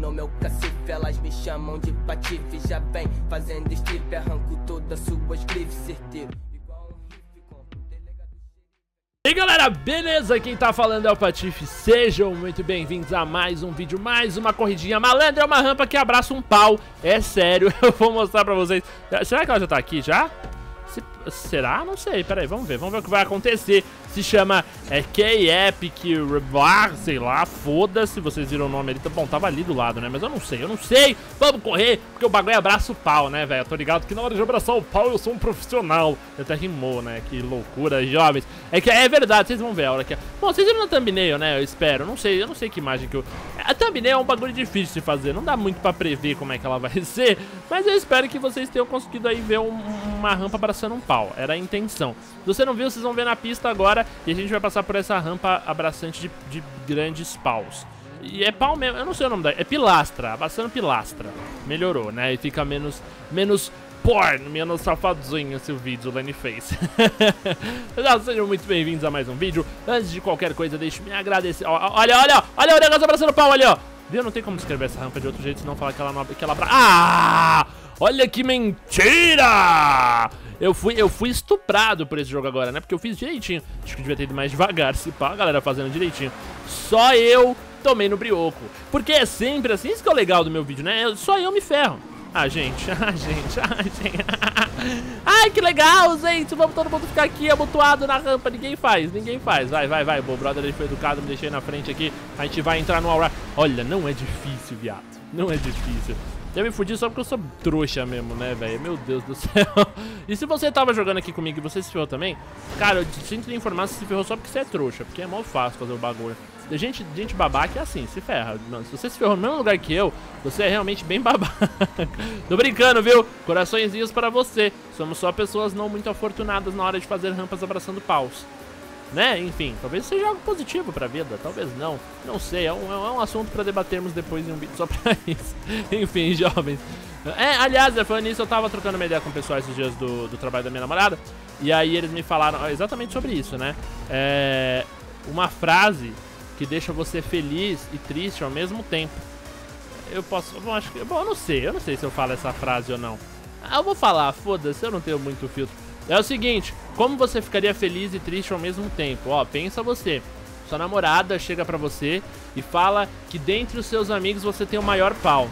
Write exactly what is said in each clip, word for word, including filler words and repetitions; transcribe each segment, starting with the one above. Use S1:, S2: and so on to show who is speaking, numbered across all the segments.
S1: no meu cacife, elas me chamam de patife. Já vem fazendo strip, arranco todas suas grifes, certeiro.
S2: E aí galera, beleza? Quem tá falando é o Patife, sejam muito bem-vindos a mais um vídeo, mais uma corridinha malandra, é uma rampa que abraça um pau, é sério, eu vou mostrar pra vocês. Será que ela já tá aqui já? Se, será? Não sei, pera aí, vamos ver, vamos ver o que vai acontecer. Se chama é, K-Epic Rebar, sei lá, foda-se, vocês viram o nome ali, tá bom, tava ali do lado, né, mas eu não sei, eu não sei, vamos correr, porque o bagulho abraça o pau, né, velho, eu tô ligado que na hora de abraçar o pau eu sou um profissional, até rimou, né, que loucura, jovens, é que é verdade, vocês vão ver a hora que é, bom, vocês viram na thumbnail, né, eu espero, eu não sei, eu não sei que imagem que eu, a thumbnail é um bagulho difícil de fazer, não dá muito pra prever como é que ela vai ser, mas eu espero que vocês tenham conseguido aí ver um, uma rampa abraçando um pau, era a intenção. Se você não viu, vocês vão ver na pista agora. E a gente vai passar por essa rampa abraçante de, de grandes paus. E é pau mesmo, eu não sei o nome da... É pilastra, abraçando pilastra. Melhorou, né? E fica menos... Menos porn, menos safadinho esse vídeo, o Lenny fez. Sejam muito bem-vindos a mais um vídeo. Antes de qualquer coisa, deixe-me agradecer. Olha, olha, olha o negócio abraçando o pau ali, ó. Viu? Não tem como descrever essa rampa de outro jeito, senão falar que ela não... Que ela abra... Ah! Olha que mentira! Eu fui, eu fui estuprado por esse jogo agora, né? Porque eu fiz direitinho. Acho que eu devia ter ido mais devagar, se pá, a galera fazendo direitinho. Só eu tomei no brioco. Porque é sempre assim, isso que é o legal do meu vídeo, né? Só eu me ferro. Ah, gente, ah, gente, ah, gente. Ai, que legal, gente. Vamos todo mundo ficar aqui amontoado na rampa. Ninguém faz, ninguém faz. Vai, vai, vai. O brother ele foi educado, me deixei na frente aqui. A gente vai entrar no aura. Olha, não é difícil, viado. Não é difícil. Eu me fudi só porque eu sou trouxa mesmo, né, velho? Meu Deus do céu. E se você tava jogando aqui comigo e você se ferrou também, cara, eu sinto lhe informar se se ferrou só porque você é trouxa, porque é mó fácil fazer o bagulho. Gente, gente babaca é assim, se ferra. Mano, se você se ferrou no mesmo lugar que eu, você é realmente bem babaca. Tô brincando, viu? Coraçõezinhos para você. Somos só pessoas não muito afortunadas na hora de fazer rampas abraçando paus. Né? Enfim, talvez seja algo positivo pra vida, talvez não, não sei, é um, é um assunto pra debatermos depois em um vídeo só pra isso. Enfim, jovens. É, aliás, falando nisso, eu tava trocando uma ideia com o pessoal esses dias do, do trabalho da minha namorada, e aí eles me falaram exatamente sobre isso, né? É uma frase que deixa você feliz e triste ao mesmo tempo. Eu posso, bom, acho que, bom, eu não sei, eu não sei se eu falo essa frase ou não. Eu vou falar, foda-se, eu não tenho muito filtro. É o seguinte, como você ficaria feliz e triste ao mesmo tempo? Ó, pensa você, sua namorada chega pra você e fala que dentre os seus amigos você tem o maior pau.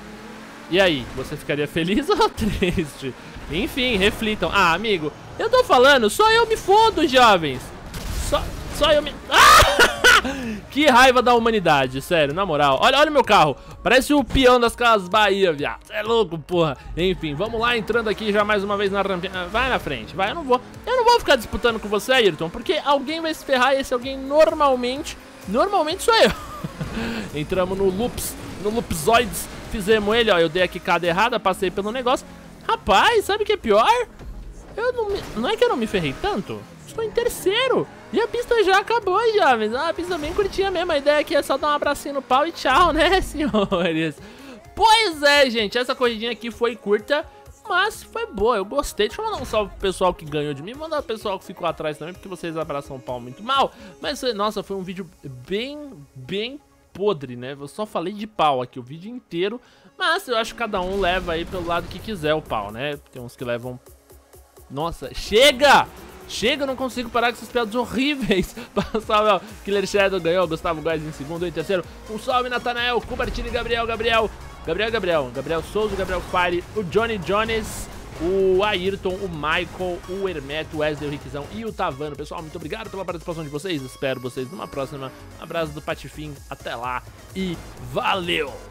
S2: E aí, você ficaria feliz ou triste? Enfim, reflitam. Ah, amigo, eu tô falando, só eu me fodo, jovens. Só, só eu me... Ah! Que raiva da humanidade, sério, na moral. Olha, olha o meu carro, parece o peão das Casas Bahia, viado. É louco, porra. Enfim, vamos lá, entrando aqui já mais uma vez na rampinha. Vai na frente, vai, eu não vou. Eu não vou ficar disputando com você, Ayrton, porque alguém vai se ferrar e esse alguém normalmente, normalmente sou eu. Entramos no loops, no loopzoids, fizemos ele, ó, eu dei a quicada errada, passei pelo negócio. Rapaz, sabe o que é pior? Eu não me... Não é que eu não me ferrei tanto? Estou em terceiro. E a pista já acabou, jovens. Ah, a pista bem curtinha mesmo. A ideia aqui é só dar um abracinho no pau e tchau, né, senhores? Pois é, gente. Essa corridinha aqui foi curta, mas foi boa. Eu gostei. Deixa eu mandar um salve pro pessoal que ganhou de mim. Mandar pro pessoal que ficou atrás também, porque vocês abraçam o pau muito mal. Mas, nossa, foi um vídeo bem, bem podre, né? Eu só falei de pau aqui o vídeo inteiro. Mas eu acho que cada um leva aí pelo lado que quiser o pau, né? Tem uns que levam... Nossa, chega! Chega, eu não consigo parar com essas piadas horríveis. Salve, ó, Killer Shadow ganhou, Gustavo Góes em segundo, em terceiro. Um salve, Natanael, Cubartini, Gabriel, Gabriel, Gabriel, Gabriel, Gabriel Souza, Gabriel Fire, o Johnny Jones, o Ayrton, o Michael, o Hermeto, o Wesley, o Riquizão e o Tavano. Pessoal, muito obrigado pela participação de vocês. Espero vocês numa próxima. Um abraço do Patifim, até lá e valeu!